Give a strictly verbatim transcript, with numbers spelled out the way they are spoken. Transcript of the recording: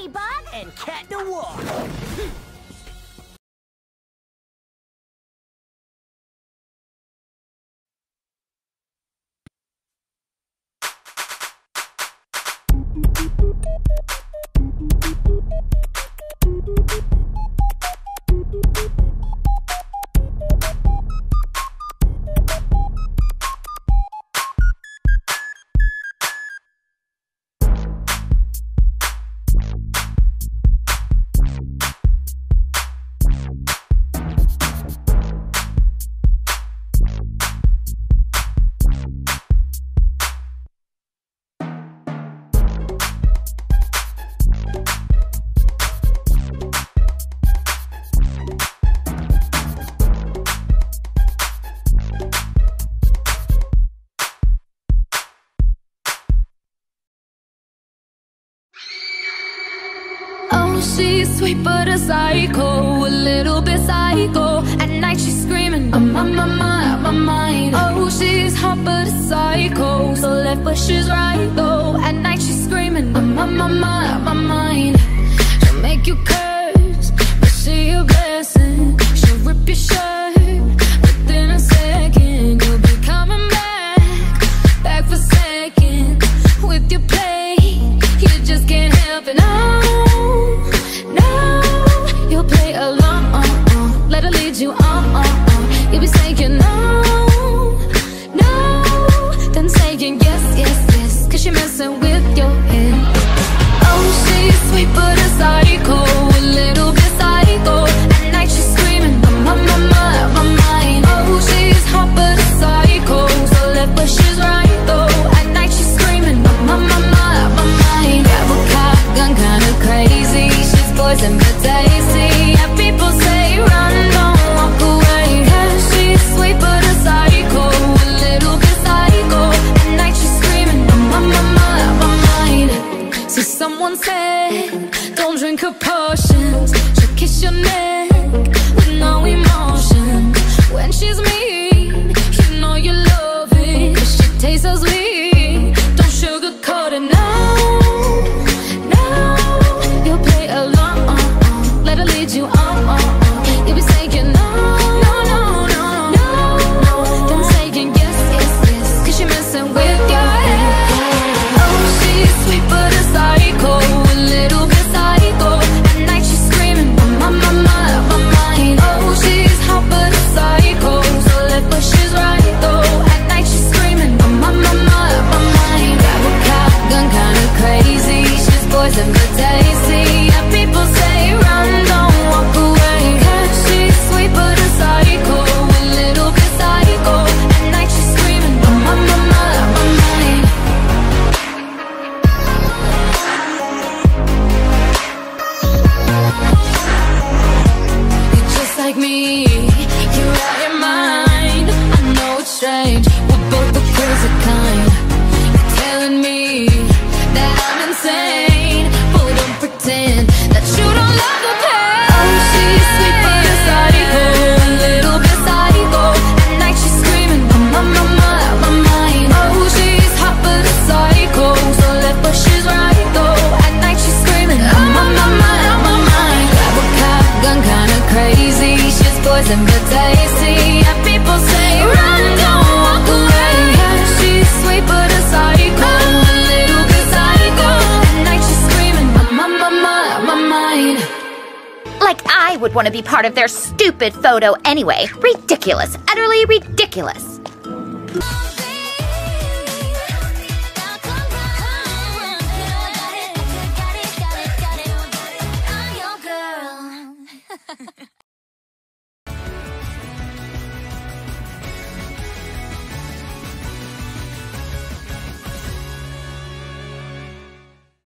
Ladybug and Cat Noir. Oh, she's sweet but a psycho, a little bit psycho. At night she's screaming, I'm on my mind, my mind. Oh, she's hot but a psycho, so left but she's right though. At night she's screaming, I'm on my mind, my mind. She'll make you curse, but she a blessing. She'll rip your shirt within a second. You'll be coming back, back for seconds with your play. You just can't help it, no. You'll play along, let her lead you on. You'll be saying no, no, then saying yes, yes, yes, cause you're messing with your head. Oh, she's sweet but a psycho, a little bit psycho. At night she's screaming, I'm on my mind, my mind. Oh, she's hot but a psycho, so left but she's right though. At night she's screaming, I'm on my mind, my mind. Grab a cop gun, kinda crazy. She's poison but tasty. Yeah, people say run, don't walk away. Yeah, she's sweet but a psycho, a little bit psycho. At night she's screaming, I'm on my mind, my mind. So someone said, don't drink her potions. She'll kiss your neck with no emotion. When she's mean, you know you love it, 'cause she tastes so sweet. Don't sugarcoat it, no, no. You'll play along, let her lead you on. You'll be saying no, no, no, no, no, then saying yes, yes, yes, 'cause you're messing with your head. Oh, she's sweet but a psycho, a little bit psycho. At night she's screaming, I'm on my mind, my mind. Oh, she's hot but a psycho, so left but she's right though. At night she's screaming, I'm on my mind, my mind. Grab a cop gun, kinda crazy. She's poison but tasty. Yeah, people say run, don't walk away. Yeah, she's sweet but a psycho, a little bit psycho. At night she's screaming, I'm on my mind, my mind. You're just like me, you're out your mind. I know it's strange, we're both the crazy kind. You're telling me that I'm insane, but don't pretend that you don't love the pain. Oh, she's sweet but a psycho, a little bit psycho. At night she's screaming, I'm on my mind, my mind. Oh, she's hot but a psycho, so left but she's right though. At night she's screaming, I'm on my mind, my mind. Grab a cop gun, kinda crazy. She's poison but tasty. Yeah, people say run, don't walk away. Yeah, she's sweet but a psycho, a little bit psycho. At night she's screaming, I'm on my mind, my mind. Like I would want to be part of their stupid photo anyway. Ridiculous. Utterly ridiculous.